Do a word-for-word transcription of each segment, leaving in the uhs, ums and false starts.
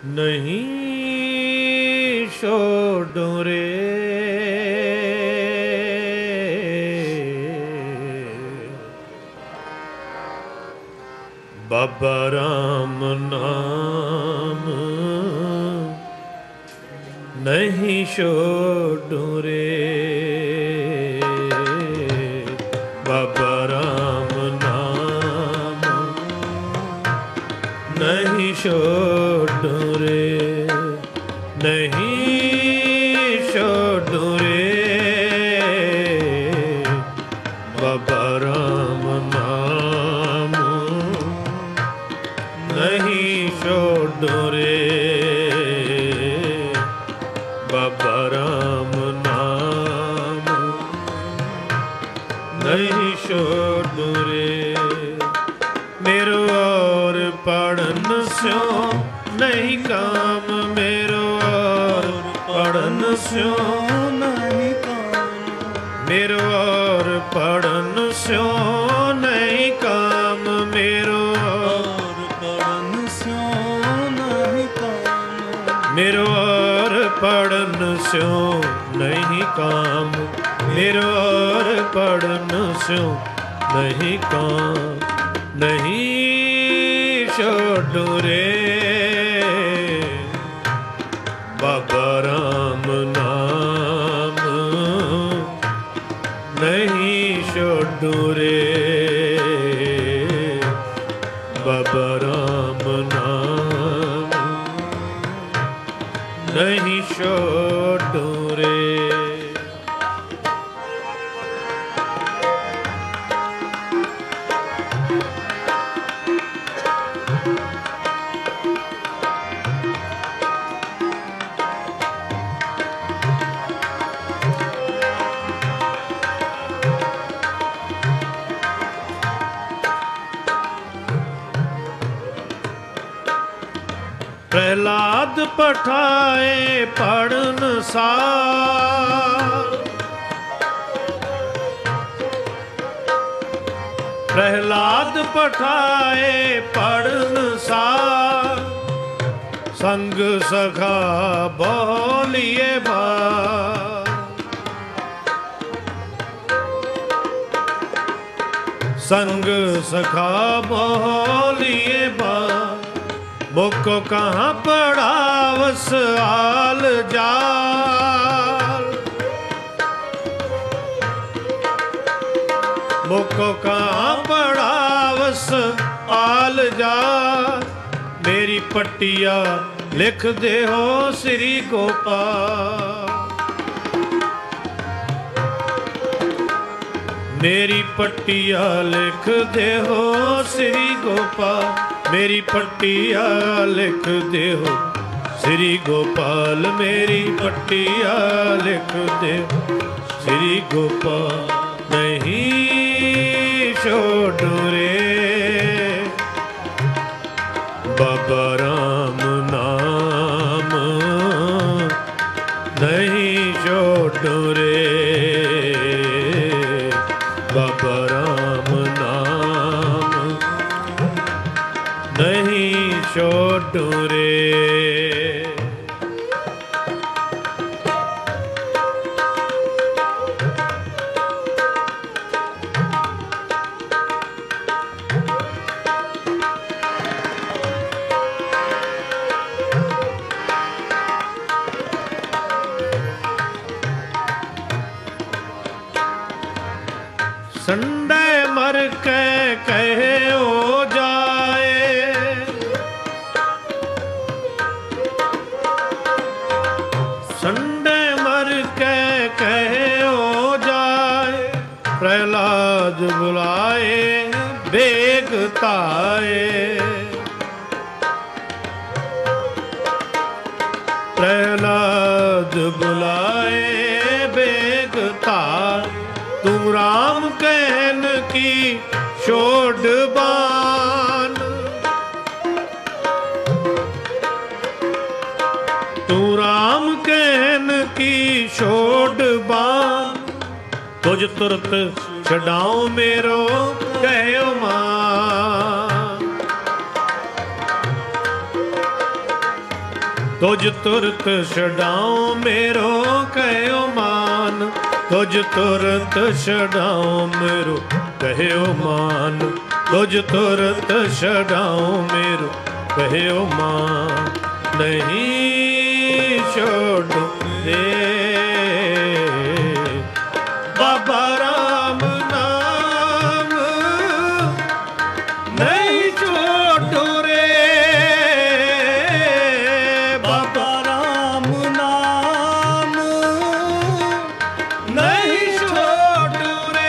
नहीं छोड़ो रे बाबा राम नाम नहीं छोड़ो रे बाबा राम नाम नहीं छोड़ो रे नहीं छोड़ो रे बाबा राम नाम नहीं छोड़ो रे बाबा राम नाम नहीं छोड़ो रे मेरो और पढ़न स्यों नहीं काम मेरो और पढ़न स्यों नहीं काम मेरो और पढ़न स्यों नहीं काम मेरो और पढ़न स्यों नहीं काम मेरो और पढ़न स्यों नहीं काम मेरो और पढ़न स्यों नहीं काम नहीं छोड़ो रे बाबा राम नाम नहीं छोड़ो रे बाबा राम नाम नहीं छोड़ो रे प्रहलाद पठाए पढ़न सार प्रहलाद पठाए पढ़न सार संग सखा बोलिए बार संग सखा बोलिए बार मुको कहाँ पड़ावस आल जाल मुको कहाँ पड़ावस आल जाल मेरी पट्टिया लिख दे हो श्री गोपाल मेरी पट्टिया लिख दे हो श्री गोपाल मेरी पट्टिया लिख दे हो श्री गोपाल मेरी पट्टिया लिख दे श्री गोपाल नहीं छोड़ो रे बाबा राम नाम नहीं छोड़ो रे बाबा राम नाम नहीं छोड़ो रे संडे मर के कहे हो जाए संडे मर के कहे हो जाए प्रहलाद बुलाए बेगताए प्रहलाद बुलाए बेगताए तुम राम कहन की छोड़ बान तू राम कहन की छोड़ बान तुझ तुरत छड़ाओ मेरो कहो मान तुझ तुरत छड़ाऊं मेरो कहो मान, तुझ तुरत छड़ाऊं मेरो कहो मान, तुझ तुरत छड़ाऊं मेरो कहो मान। नहीं छोड़ो रे बाबा राम नाम, नहीं छोड़ो रे बाबा राम नाम, नहीं छोड़ो रे।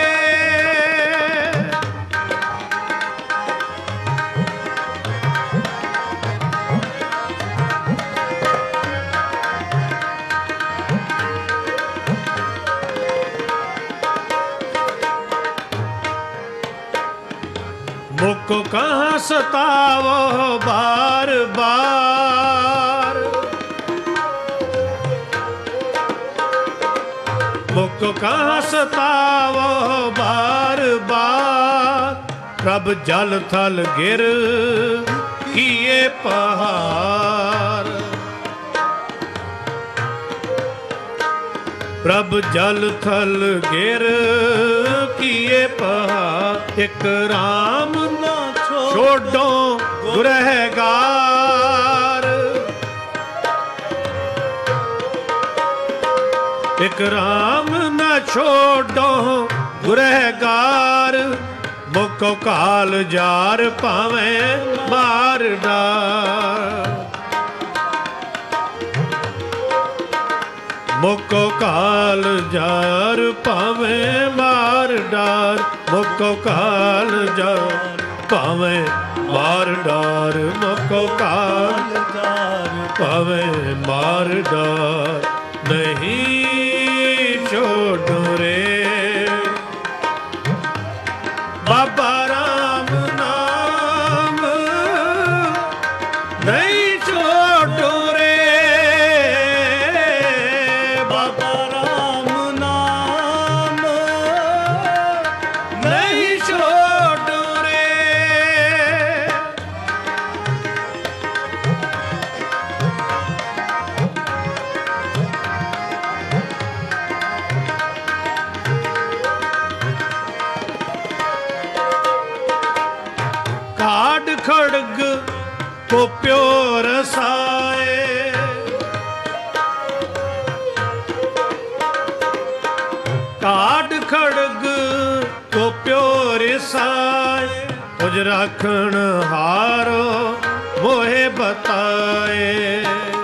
मुझको कहाँ सतावो बार बार, मुझको कहाँ सतावो बार बार, प्रभ जल थल गिर किए पहाड़, प्रभ जल थल गिर किए पहाड़। एक राम ना छोड़ो गुरहगार, एक राम ना छोड़ो गुरहगार, मुको काल जार पावे मार डार, मुको काल जार पावे मार डार, मुको काल जार पावे मार डार, मुको काल जार पावे मार डार। नहीं छोड़ो रे बाबा राम नाम, नहीं छोड़ो रे बाबा राम नाम, नहीं छोड़ो रे। काड खड़ग को प्योर साए, काड खड़ग को प्योर साए, तुझ राखण हारो मोहे बताए,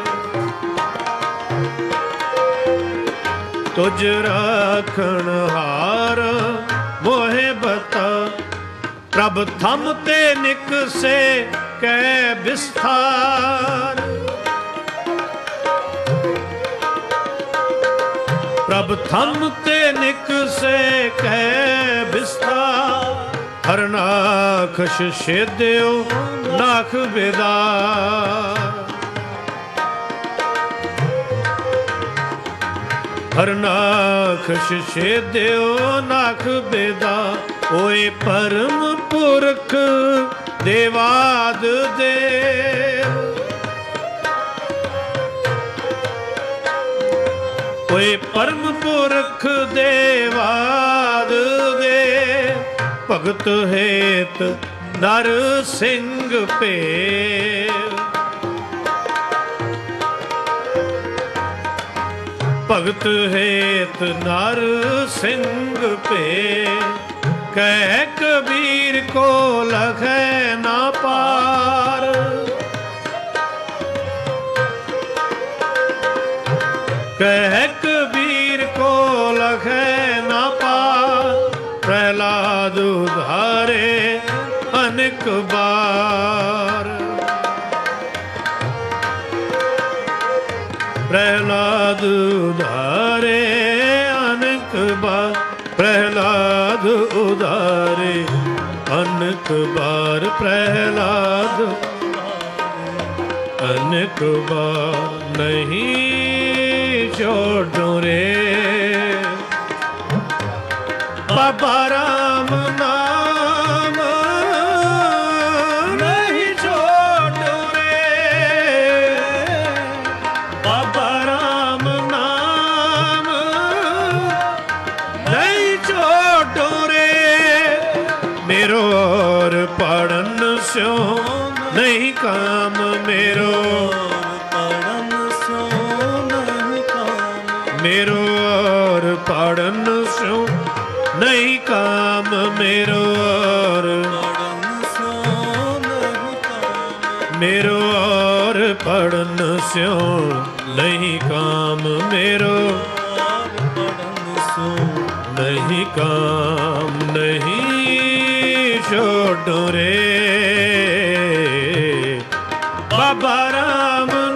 तुझ राखण हार मोहे बता। प्रभ थम ते निकसे कै विस्तार, प्रभ थम ते निकसे कै विस्तार। हर नाखश शेद्यो नाख बेदार, हर नाखश शेद्यो नाख बेदार। ओए परम पुरख देवाद देव, ओए परम पुरख देवाद देव। भगत हेत नर सिंह पेव, भगत हेत नर सिंह पेव। कह कबीर को लखै ना पार, कह कबीर को लखै ना पार। प्रहलाद उधारे अनेक बार, प्रहलाद उधारे अनेक बार। प्रहलाद उधारे अनेक बार, प्रहलाद अनेक बार। नहीं छोड़ो रे बाबा राम नाम, नहीं छोड़ो रे ਪੜਨ ਸਿਓ ਨਹੀਂ ਕਾਮ ਮੇਰੋ ਪੜਨ ਸਿਓ ਨਹੀਂ ਕਾਮ मेरो और पढ़न सो नहीं काम मेरो और मेरो और पढ़न सो नहीं काम मेरो नहीं काम नहीं छोड़ो रे बाबा राम